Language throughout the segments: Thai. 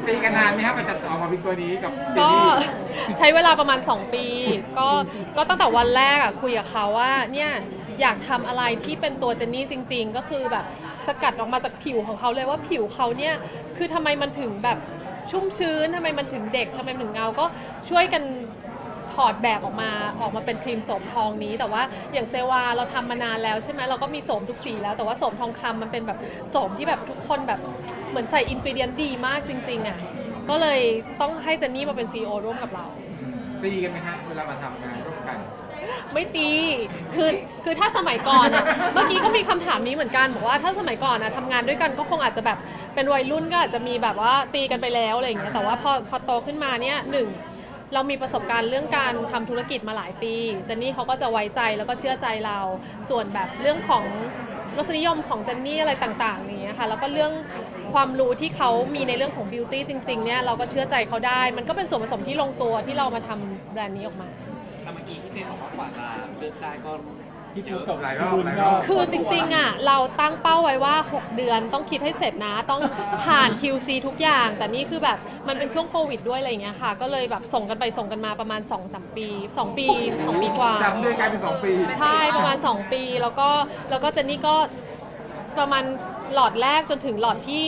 ตีกันนานไหมครับมันจะออกมาเป็นตัวนี้กับก็เจนนี่ใช้เวลาประมาณ2 ปีก็ตั้งแต่วันแรกคุยกับเขาว่าเนี่ยอยากทำอะไรที่เป็นตัวเจนนี่จริงๆก็คือแบบสกัดออกมาจากผิวของเขาเลยว่าผิวเขาเนี่ยคือทำไมมันถึงแบบชุ่มชื้นทำไมมันถึงเด็กทำไมมันถึงเงาก็ช่วยกันถอดแบบออกมาเป็นครีมโสมทองนี้แต่ว่าอย่างเซวาเราทำมานานแล้วใช่ไหมเราก็มีโสมทุกสีแล้วแต่ว่าโสมทองคำมันเป็นแบบโสมที่แบบทุกคนแบบเหมือนใส่อินกรีเดียนดีมากจริงๆก็เลยต้องให้เจนนี่มาเป็น CEO ร่วมกับเราตีกันไหมฮะเวลามาทำงานร่วมกันไม่ตีคือถ้าสมัยก่อนเมื่อกี้ก็มีคำถามนี้เหมือนกันบอกว่าถ้าสมัยก่อนทำงานด้วยกันก็คงอาจจะแบบเป็นวัยรุ่นก็อาจจะมีแบบว่าตีกันไปแล้วอะไรอย่างเงี้ยแต่ว่าพอโตขึ้นมาเนี่ยหนึ่งเรามีประสบการณ์เรื่องการทำธุรกิจมาหลายปีเจนนี่เขาก็จะไว้ใจแล้วก็เชื่อใจเราส่วนแบบเรื่องของรสนิยมของเจนนี่อะไรต่างๆอย่างเงี้ยค่ะแล้วก็เรื่องความรู้ที่เขามีในเรื่องของบิวตี้จริงๆเนี่ยเราก็เชื่อใจเขาได้มันก็เป็นส่วนผสมที่ลงตัวที่เรามาทำแบรนด์นี้ออกมาเมื่อกี้พี่เจนบอกว่ากว่าจะเลือกได้ก็พี่ปูตกหลายรอบคือจริงๆเราตั้งเป้าไว้ว่า6 เดือนต้องคิดให้เสร็จนะต้องผ่าน QC ทุกอย่างแต่นี่คือแบบมันเป็นช่วงโควิดด้วยอะไรอย่างเงี้ยค่ะก็เลยแบบส่งกันไปส่งกันมาประมาณ 2-3 ปี2 ปี2 ปีกว่า 3 เดือนกลายเป็น2 ปีใช่ประมาณ2 ปีแล้วก็เจนนี่ก็ประมาณหลอดแรกจนถึงหลอดที่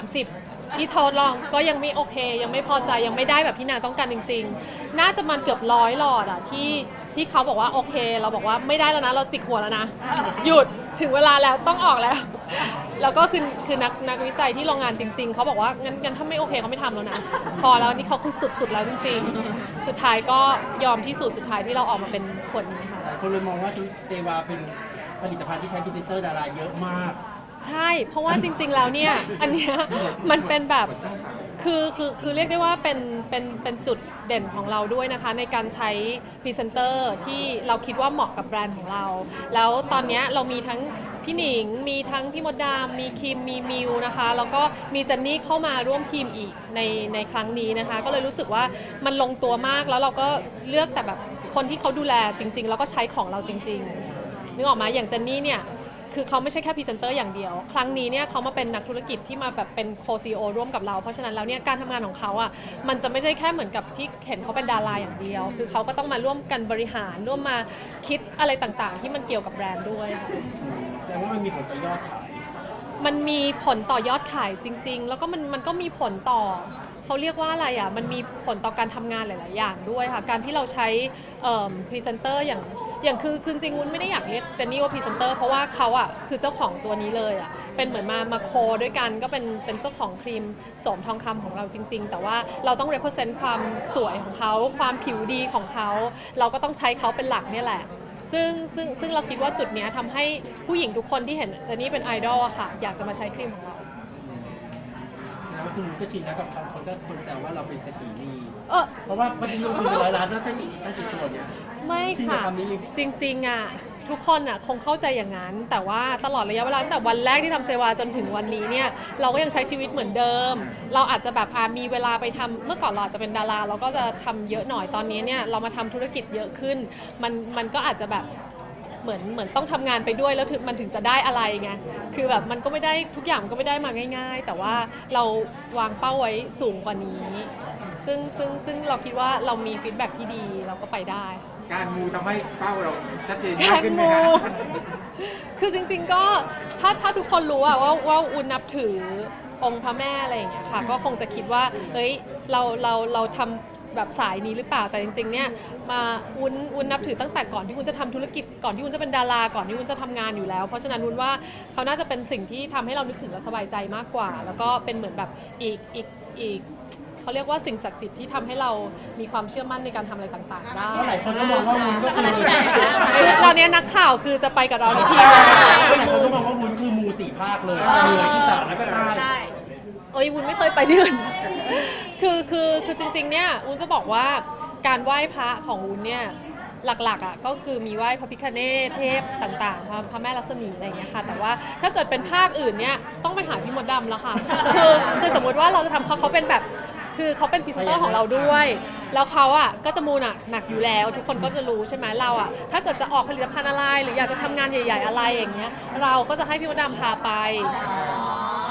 30ที่ทดลองก็ยังไม่โอเคยังไม่พอใจยังไม่ได้แบบที่นางต้องการจริงๆน่าจะมันเกือบ100 หลอดที่เขาบอกว่าโอเคเราบอกว่าไม่ได้แล้วนะเราจิกหัวแล้วนะหยุดถึงเวลาแล้วต้องออกแล้วแล้วก็คือนักวิจัยที่โรงงานจริงๆเขาบอกว่างั้นถ้าไม่โอเคเขาไม่ทำแล้วนะพอแล้วนี่เขาคือสุดแล้วจริงๆสุดท้ายก็ยอมที่สุดท้ายที่เราออกมาเป็นขวดนี้ค่ะคนเลยมองว่าเซวาเป็นผลิตภัณฑ์ที่ใช้พรีเซนเตอร์ดาราเยอะมากใช่เพราะว่าจริงๆแล้วเนี่ยอันเนี้ยมันเป็นแบบคือเรียกได้ว่าเป็นจุดเด่นของเราด้วยนะคะในการใช้พรีเซนเตอร์ที่เราคิดว่าเหมาะกับแบรนด์ของเราแล้วตอนนี้เรามีทั้งพี่หนิงมีทั้งพี่มดดามมีคิมมีมิวนะคะแล้วก็มีเจนนี่เข้ามาร่วมทีมอีกในครั้งนี้นะคะก็เลยรู้สึกว่ามันลงตัวมากแล้วเราก็เลือกแต่แบบคนที่เขาดูแลจริงๆแล้วก็ใช้ของเราจริงๆนึกออกมาอย่างเจนนี่เนี่ยคือเขาไม่ใช่แค่พรีเซนเตอร์อย่างเดียวครั้งนี้เนี่ยเขามาเป็นนักธุรกิจที่มาแบบเป็นโคซีโอร่วมกับเราเพราะฉะนั้นแล้วเนี่ยการทำงานของเขามันจะไม่ใช่แค่เหมือนกับที่เห็นเขาเป็นดาราอย่างเดียวคือเขาก็ต้องมาร่วมกันบริหารร่วมมาคิดอะไรต่างๆที่มันเกี่ยวกับแบรนด์ด้วยค่ะแสดงว่ามันมีผลต่อยอดขายมันมีผลต่อยอดขายจริงๆแล้วก็มันก็มีผลต่อเขาเรียกว่าอะไรมันมีผลต่อการทำงานหลายๆอย่างด้วยค่ะการที่เราใช้พรีเซนเตอร์อย่างคือจริงๆวุ้นไม่ได้อยากเรียกเจนนี่ว่าพรีเซนเตอร์เพราะว่าเขาคือเจ้าของตัวนี้เลยเป็นเหมือนมาโคด้วยกันก็เป็นเจ้าของครีมโสมทองคำของเราจริงๆแต่ว่าเราต้อง represent ความสวยของเขาความผิวดีของเขาเราก็ต้องใช้เขาเป็นหลักเนี่ยแหละซึ่งเราคิดว่าจุดนี้ทำให้ผู้หญิงทุกคนที่เห็นเจนนี่เป็นไอดอลค่ะอยากจะมาใช้ครีมของเราแล้วคุณก็ชินแล้วกับเขาก็คนแซวว่าเราเป็นเศรษฐีนีเพราะว่าปฏิรูปเป็น100 ล้านตั้งกี่ตัวเนี่ยไม่ค่ะจริงๆทุกคนคงเข้าใจอย่างนั้นแต่ว่าตลอดระยะเวลาตั้งแต่วันแรกที่ทำเซวาจนถึงวันนี้เนี่ยเราก็ยังใช้ชีวิตเหมือนเดิมเราอาจจะแบบมีเวลาไปทำเมื่อก่อนเราจะเป็นดาราเราก็จะทำเยอะหน่อยตอนนี้เนี่ยเรามาทำธุรกิจเยอะขึ้นมันก็อาจจะแบบเหมือนต้องทำงานไปด้วยแล้วมันถึงจะได้อะไรไงคือแบบมันก็ไม่ได้ทุกอย่างมันก็ไม่ได้มาง่ายๆแต่ว่าเราวางเป้าไว้สูงกว่านี้ซึ่งเราคิดว่าเรามีฟีดแบ็กที่ดีเราก็ไปได้การมูทำให้เป้าเราชัดเจนมากขึ้นไหมคะคือจริงๆก็ถ้าทุกคนรู้ว่าอุ่นนับถือองค์พระแม่อะไรอย่างเงี้ยค่ะก็คงจะคิดว่าเฮ้ยเราทำแบบสายนี้หรือเปล่าแต่จริงๆเนี่ยมาวุ้นนับถือตั้งแต่ก่อนที่วุ้นจะทำธุรกิจก่อนที่วุ้นจะเป็นดาราก่อนที่วุ้นจะทำงานอยู่แล้วเพราะฉะนั้นวุ้นว่าเขาน่าจะเป็นสิ่งที่ทำให้เรานึกถึงและสบายใจมากกว่าแล้วก็เป็นเหมือนแบบอีกเขาเรียกว่าสิ่งศักดิ์สิทธิ์ที่ทำให้เรามีความเชื่อมั่นในการทำอะไรต่างๆได้หลายคนก็มองว่าวุ้นก็คือตอนนี้นักข่าวคือจะไปกับเราในทีมหลายคนก็มองว่าวุ้นคือมู4 ภาคเลยเหนืออีสานแล้วก็ใต้วุ้นไม่เคยไปที่อื่นคือจริงๆเนี่ยวุ้นจะบอกว่าการไหว้พระของวุ้นเนี่ยหลักๆก็คือมีไหว้พระพิฆเนศเทพต่างๆพระแม่ลักษมีอะไรอย่างเงี้ยค่ะแต่ว่าถ้าเกิดเป็นภาคอื่นเนี่ยต้องไปหาพี่มดดำแล้วค่ะคือสมมติว่าเราจะทำเขาเป็นแบบคือเขาเป็นพรีเซนเตอร์ของเราด้วยแล้วเขาก็จะมูหนักอยู่แล้วทุกคนก็จะรู้ใช่ไหมเราถ้าเกิดจะออกผลิตภัณฑ์อะไรหรืออยากจะทำงานใหญ่ๆอะไรอย่างเงี้ยเราก็จะให้พี่มดดำพาไป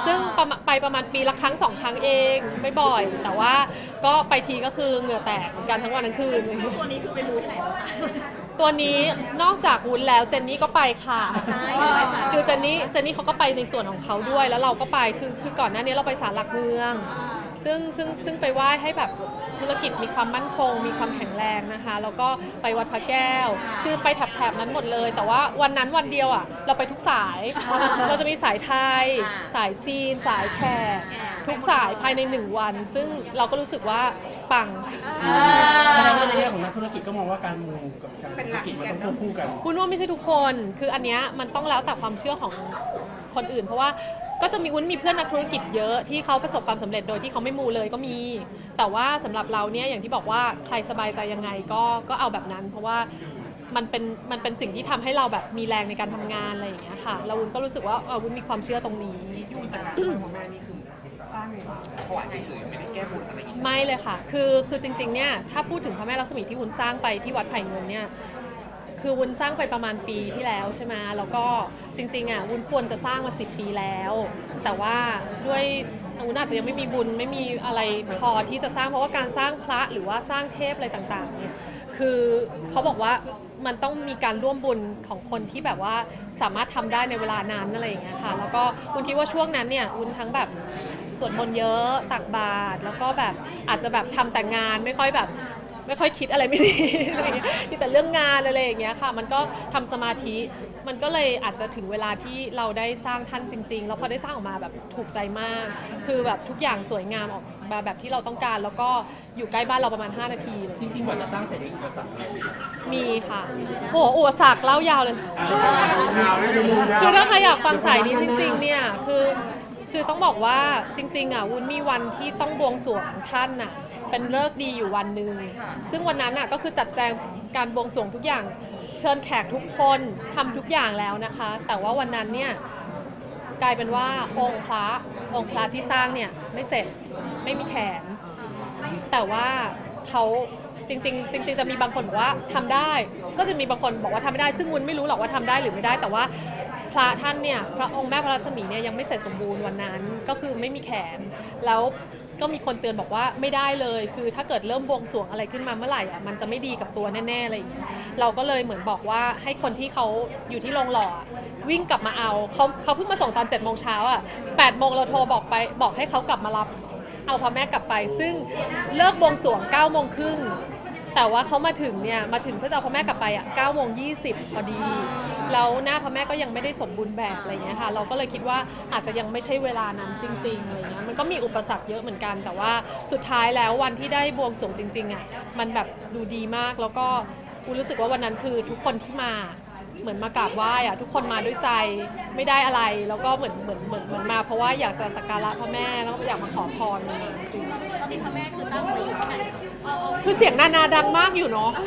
ซึ่งไปประมาณปีละครั้ง2 ครั้งเองไม่บ่อยแต่ว่าก็ไปทีก็คือเหงื่อแตกเหมือนกันทั้งวันทั้งคืนตัวนี้คือไปรู้ที่ไหนตัวนี้นอกจากวุ้นแล้วเจนนี่ก็ไปค่ะคือเจนนี่เขาก็ไปในส่วนของเขาด้วยแล้วเราก็ไปคือก่อนหน้านี้เราไปศาลหลักเมืองซึ่งไปไหว้ให้แบบธุรกิจมีความมั่นคงมีความแข็งแรงนะคะแล้วก็ไปวัดพระแก้วคือไปแถบนั้นหมดเลยแต่ว่าวันนั้นวันเดียวอ่ะเราไปทุกสายเราจะมีสายไทยสายจีนสายแขกทุกสายภายใน1 วันซึ่งเราก็รู้สึกว่าปังแสดงว่าในแง่ของนักธุรกิจก็มองว่าการมูกับการธุรกิจมันต้องควบคู่กันคุณว่าไม่ใช่ทุกคนคืออันเนี้ยมันต้องแล้วแต่ความเชื่อของคนอื่นเพราะว่าก็จะมีวุ้นมีเพื่อนนักธุรกิจเยอะที่เขาประสบความสำเร็จโดยที่เขาไม่มูเลยก็มีแต่ว่าสำหรับเราเนี่ยอย่างที่บอกว่าใครสบายใจยังไงก็เอาแบบนั้นเพราะว่ามันเป็นสิ่งที่ทำให้เราแบบมีแรงในการทำงานอะไรอย่างเงี้ยค่ะแล้ววุ้นก็รู้สึกว่าวุ้นมีความเชื่อตรงนี้ยุ่งแต่งานของแม่นี่คือสร้างถวายเฉยๆไม่ได้แก้บนอะไรอย่างเงี้ยไม่เลยค่ะคือจริงๆเนี่ยถ้าพูดถึงพระแม่ลักษมีที่วุ้นสร้างไปที่วัดไผ่เงินเนี่ยคือวุ้นสร้างไปประมาณปีที่แล้วใช่ไหมแล้วก็จริงๆอ่ะวุ้นควรจะสร้างมา10 ปีแล้วแต่ว่าด้วยวุ้นอาจจะยังไม่มีบุญไม่มีอะไรพอที่จะสร้างเพราะว่าการสร้างพระหรือว่าสร้างเทพอะไรต่างๆเนี่ยคือเขาบอกว่ามันต้องมีการร่วมบุญของคนที่แบบว่าสามารถทำได้ในเวลานั้นอะไรอย่างเงี้ยค่ะแล้วก็วุ้นคิดว่าช่วงนั้นเนี่ยวุ้นทั้งแบบสวดมนต์เยอะตักบาตรแล้วก็แบบอาจจะแบบทำแต่งานไม่ค่อยคิดอะไรไม่ดีอะไรอย่างเงี้ยมีแต่เรื่องงานอะไรอย่างเงี้ยค่ะมันก็ทำสมาธิมันก็เลยอาจจะถึงเวลาที่เราได้สร้างท่านจริงๆแล้วพอได้สร้างออกมาแบบถูกใจมากคือแบบทุกอย่างสวยงามออกมาแบบที่เราต้องการแล้วก็อยู่ใกล้บ้านเราประมาณ5 นาทีเลยจริงๆกว่าจะสร้างเสร็จอุปสรรคมีค่ะโหอุปสรรคเล่ายาวเลยคือถ้าใครอยากฟังสายนี้จริงๆเนี่ยคือต้องบอกว่าจริงๆอ่ะวุ้นมีวันที่ต้องบวงสรวงท่านน่ะเป็นฤกษ์ดีอยู่วันหนึ่งซึ่งวันนั้นน่ะก็คือจัดแจงการบวงสรวงทุกอย่างเชิญแขกทุกคนทำทุกอย่างแล้วนะคะแต่ว่าวันนั้นเนี่ยกลายเป็นว่าองค์พระที่สร้างเนี่ยไม่เสร็จไม่มีแขนแต่ว่าเขาจริงๆจะมีบางคนบอกว่าทำได้ก็จะมีบางคนบอกว่าทำไม่ได้ซึ่งวุ้นไม่รู้หรอกว่าทำได้หรือไม่ได้แต่ว่าพระท่านเนี่ยพระองค์แม่พระรัศมีเนี่ยยังไม่เสร็จสมบูรณ์วันนั้นก็คือไม่มีแขนแล้วก็มีคนเตือนบอกว่าไม่ได้เลยคือถ้าเกิดเริ่มบวงสรวงอะไรขึ้นมาเมื่อไหร่อ่ะมันจะไม่ดีกับตัวแน่ๆอะไรอย่างเงี้ยเราก็เลยเหมือนบอกว่าให้คนที่เขาอยู่ที่โรงหล่อวิ่งกลับมาเอาเขาเพิ่งมาส่งตอน7 โมงเช้าอ่ะ8 โมงเราโทรบอกให้เขากลับมารับเอาพระแม่กลับไปซึ่งเลิกบวงสรวง9 โมงครึ่งแต่ว่าเขามาถึงเพื่อจะเอาพระแม่กลับไปอ่ะ9 โมง 20พอดีแล้วหน้าพระแม่ก็ยังไม่ได้สมบูรณ์แบบอะไรเงี้ยค่ะเราก็เลยคิดว่าอาจจะยังไม่ใช่เวลานั้นจริงๆอะไรเงี้ยมันก็มีอุปสรรคเยอะเหมือนกันแต่ว่าสุดท้ายแล้ววันที่ได้บวงสรวงจริงๆอ่ะมันแบบดูดีมากแล้วก็รู้สึกว่าวันนั้นคือทุกคนที่มาเหมือนมากราบไหว้อ่ะทุกคนมาด้วยใจไม่ได้อะไรแล้วก็เหมือนมาเพราะว่าอยากจะสักการะพระแม่แล้วก็อยากมาขอพรจริงตอนนี้พระแม่คือตั้งอยู่ที่ไหนคือเสียงนาดังมากอยู่เนาะ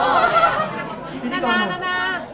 นา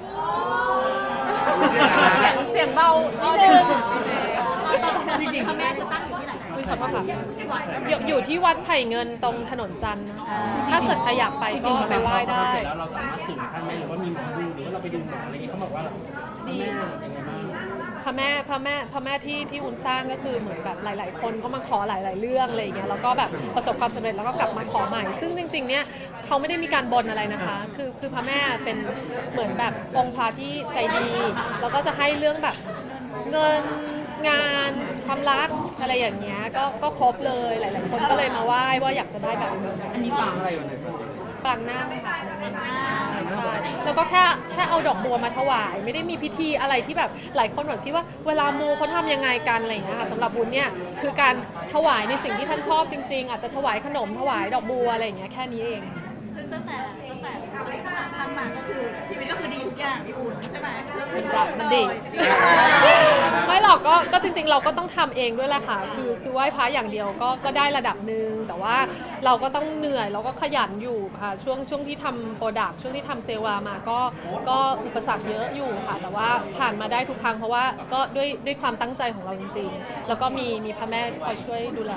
เสียงเบานิดนึงจริงๆพระแม่คือตั้งอยู่ที่ไหนขอโทษค่ะอยู่ที่วัดไผ่เงินตรงถนนจันทร์ถ้าเกิดใครอยากไปก็ไปไหว้ได้แล้วเราสามารถสื่อท่านไหมหรือว่ามีหมอดูหรือว่าเราไปดูหมออะไรอย่างนี้เขาบอกว่าพระแม่ยังไงบ้างพระแม่ที่วุ้นสร้างก็คือเหมือนแบบหลายๆคนก็มาขอหลายๆเรื่องอะไรอย่างเงี้ยแล้วก็แบบประสบความสำเร็จแล้วก็กลับมาขอใหม่ซึ่งจริงๆเนี่ยเขาไม่ได้มีการบนอะไรนะคะคือพระแม่เป็นเหมือนแบบองค์พระที่ใจดีแล้วก็จะให้เรื่องแบบเงินงานความรักอะไรอย่างเงี้ยก็ครบเลยหลายๆคนก็เลยมาไหว้ว่าอยากจะได้แบบนี้อันนี้ปางอะไรอยู่ในปางนั่งค่ะใช่แล้วก็แค่เอาดอกบัวมาถวายไม่ได้มีพิธีอะไรที่แบบหลายคนบอกที่ว่าเวลามูเขาทำยังไงกันอะไรอย่างเงี้ยค่ะสำหรับบุญเนี่ยคือการถวายในสิ่งที่ท่านชอบจริงๆอาจจะถวายขนมถวายดอกบัวอะไรอย่างเงี้ยแค่นี้เองซึ่งตั้งแต่ทำมาก็คือชีวิตก็คือดีทุกอย่างพี่อุ่นใช่ไหมมันดีไม่หรอกก็จริงๆเราก็ต้องทำเองด้วยแหละค่ะคือไหว้พระอย่างเดียวก็ได้ระดับหนึ่งแต่ว่าเราก็ต้องเหนื่อยเราก็ขยันอยู่ค่ะช่วงที่ทำโปรดักต์ช่วงที่ทำเซวามาก็อุปสรรคเยอะอยู่ค่ะแต่ว่าผ่านมาได้ทุกครั้งเพราะว่าก็ด้วยความตั้งใจของเราจริงๆแล้วก็มีพระแม่คอยช่วยดูแล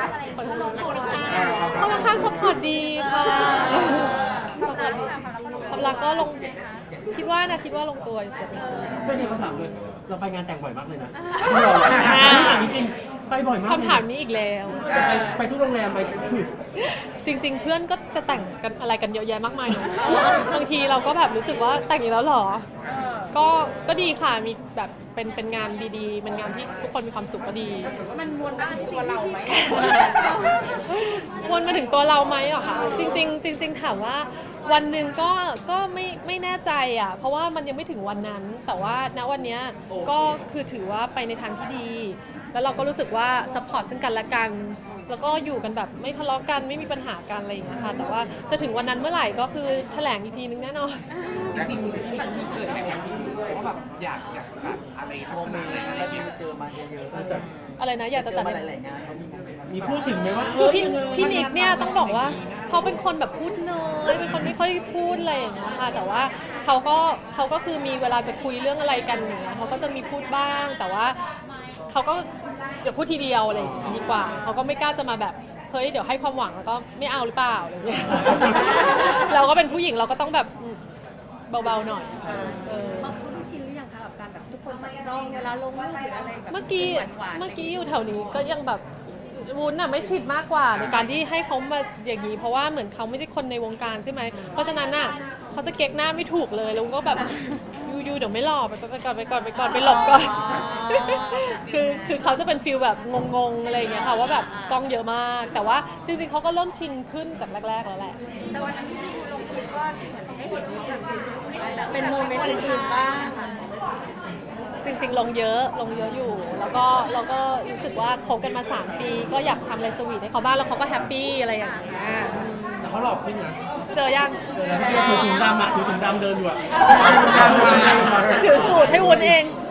คนข้างซัพพอร์ตดีค่ะความรักก็ลงคิดว่าลงตัวอยู่เกือบลงตัวไม่ใช่คำถามเลยเราไปงานแต่งบ่อยมากเลยนะถามจริงๆไปบ่อยมากคำถามนี้อีกแล้วไปทุกโรงแรมไปจริง ๆ เพื่อนก็จะแต่งกันอะไรกันเยอะแยะมากมายเนอะบางทีเราก็แบบรู้สึกว่าแต่งอีกแล้วเหรอก็ดีค่ะมีแบบเป็นงานดีๆเป็นงานที่ทุกคนมีความสุขก็ดีมันวนมาที่ตัวเราไหมวนมาถึงตัวเราไหมเหรอคะจริงๆถามว่าวันหนึ่งก็ไม่แน่ใจอ่ะเพราะว่ามันยังไม่ถึงวันนั้น แต่ว่าณวันเนี้ยก็คือถือว่าไปในทางที่ดี แล้วเราก็รู้สึกว่าซัพพอร์ตซึ่งกันและกัน แล้วก็อยู่กันแบบไม่ทะเลาะกันไม่มีปัญหากันอะไรอย่างเงี้ยค่ะแต่ว่าจะถึงวันนั้นเมื่อไหร่ก็คือแถลงอีกทีนึงแน่นอนจริงๆมันชุดเกิดไหมครับเพราะแบบอยากจัดอะไรโมเมนต์อะไรนั้นแล้วเจอมาเยอะๆแต่อะไรนะอยากจะจัดมีพูดถึงไหมว่าคือพี่นิกเนี่ยต้องบอกว่าเขาเป็นคนแบบพูดน้อยเป็นคนไม่ค่อยพูดอะไรอย่างเงี้ยค่ะแต่ว่าเขาก็คือมีเวลาจะคุยเรื่องอะไรกันอย่างเงี้ยเขาก็จะมีพูดบ้างแต่ว่าเขาก็จะพูดทีเดียวอะไรอย่างเงี้ยดีกว่าเขาก็ไม่กล้าจะมาแบบเฮ้ยเดี๋ยวให้ความหวังแล้วก็ไม่เอาหรือเปล่าอะไรอย่างเงี้ย เราก็เป็นผู้หญิงเราก็ต้องแบบเบาๆหน่อยมาคุ้นชินหรือยังคะกับการแบบทุกคนแบบต้องเวลาลงรูปหรืออะไรแบบเมื่อกี้หวานๆอยู่แถวนี้ก็ยังแบบวุ้นน่ะไม่ชิดมากกว่าในการที่ให้เขามาอย่างนี้เพราะว่าเหมือนเขาไม่ใช่คนในวงการใช่ไหมเพราะฉะนั้นน่ะเขาจะเก๊กหน้าไม่ถูกเลยแล้วก็แบบยูเดี๋ยวไม่หล่อไปก่อนไปหลบก่อนคือเขาจะเป็นฟิลแบบงงๆอะไรอย่างเงี้ยค่ะว่าแบบกล้องเยอะมากแต่ว่าจริงๆเขาก็เริ่มชินขึ้นจากแรกๆแล้วแหละแต่วันนั้นที่ดูลงคลิปก็เหมือนได้เห็นเขาแบบเป็นโมเมนต์อื่นๆบ้างจริงๆลงเยอะอยู่แล้วก็เราก็รู้สึกว่าคบกันมา3 ปีก็อยากทำอะไรสวีทให้เขาบ้างแล้วเขาก็แฮปปี้อะไรอย่างเงี้ยแต่เขาหลอกขึ้นนะเจอยังถือถุงดำอ่ะถือถุงดำเดินอยู่อ่ะถือสูตรให้วุ้นเอง